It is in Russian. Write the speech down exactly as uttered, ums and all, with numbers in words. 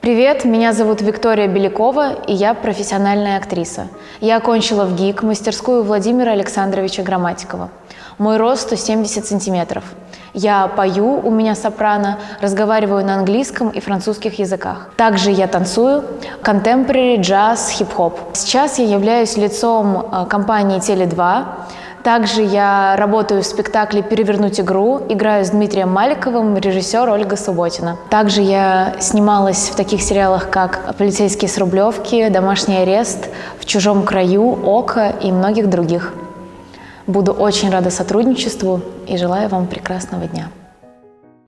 Привет, меня зовут Виктория Белякова, и я профессиональная актриса. Я окончила в ГИК мастерскую Владимира Александровича Грамматикова. Мой рост сто семьдесят сантиметров. Я пою, у меня сопрано, разговариваю на английском и французских языках. Также я танцую, контемпорари, джаз, хип-хоп. Сейчас я являюсь лицом компании Теле два. Также я работаю в спектакле «Перевернуть игру», играю с Дмитрием Маликовым, режиссер Ольга Субботина. Также я снималась в таких сериалах, как «Полицейские с Рублевки», «Домашний арест», «В чужом краю», «Око» и многих других. Буду очень рада сотрудничеству и желаю вам прекрасного дня.